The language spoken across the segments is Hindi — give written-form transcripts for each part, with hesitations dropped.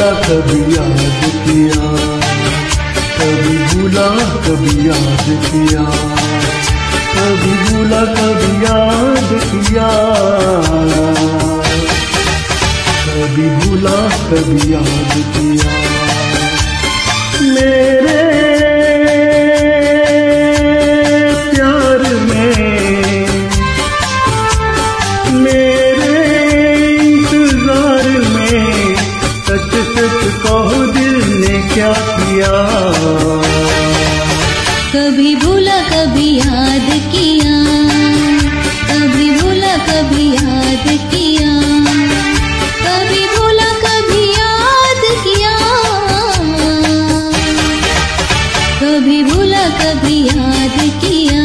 कभी याद किया, कभी भूला कभी याद किया, कभी भूला कभी याद किया, कभी भूला कभी याद किया। मेरे प्यार में, मेरे इंतजार में, सच सच कहो दिल ने क्या किया। कभी भूला कभी याद किया, कभी भूला कभी याद किया, कभी भूला कभी याद किया, कभी भूला कभी याद किया।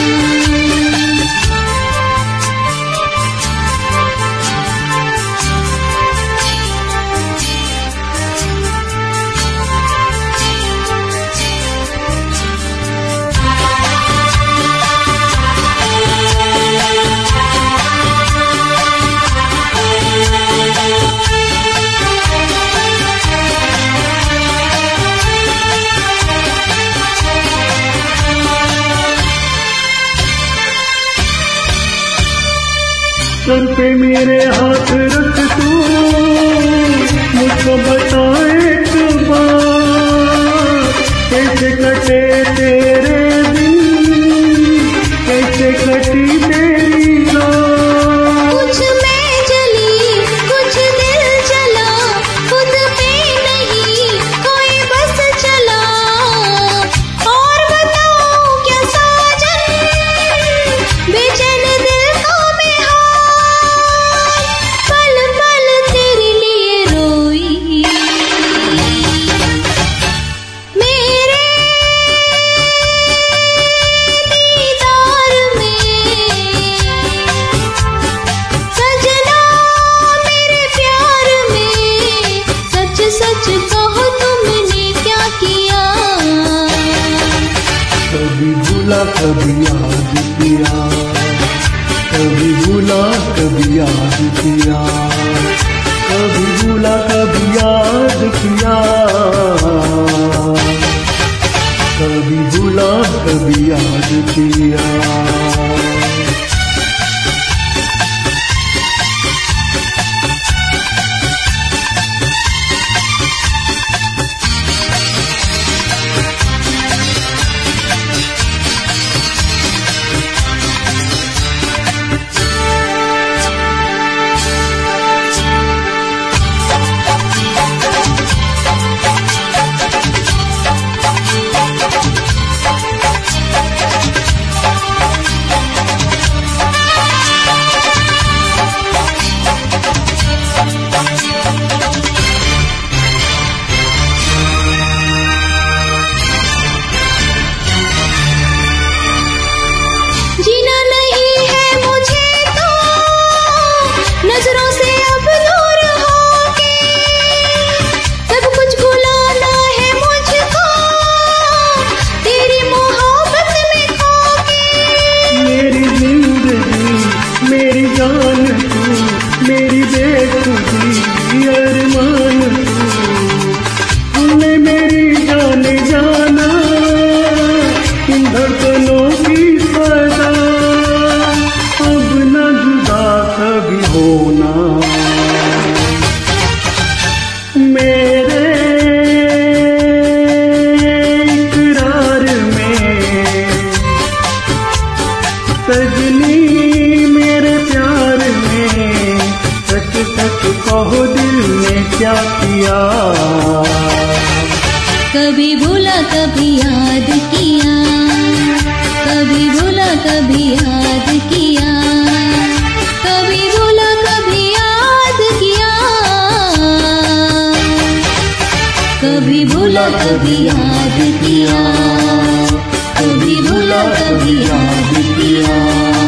सर पे मेरे हाथ रख तू, मुझको बता एक बार, कैसे कटे तेरे दिन, कैसे कटी तेरी रात। कुछ मैं जली कुछ दिल जला, खुद पे नहीं कोई बस चला। और बताऊं क्या साजन, बेचैन दिल को मैं हार, पल पल तेरे लिए रोई। मेरे दीदार में सजना, मेरे प्यार में, सच सच कहो तुमने क्या किया। कभी भूला कभी याद किया, कभी भूला कभी याद किया, कभी भूला कभी याद किया, कभी भूला कभी याद किया। जीना नहीं है मुझे तो नजरों से अब दूर होके, सब कुछ भुलाना है मुझको तेरी मोहब्बत में खोके। मेरी जिंदगी मेरी जान तू, मेरी बेखुदी अरमान तू, तूने मेरी जान जाना इन धड़कनों की सदा। अब न जुदा कभी होना मेरे इकरार में, सजनी मेरे प्यार में, सच सच कहो दिल ने क्या किया। कभी भूला कभी याद किया, कभी भूला कभी याद किया, कभी भूला कभी याद किया, कभी भूला कभी याद किया, कभी भूला कभी याद किया।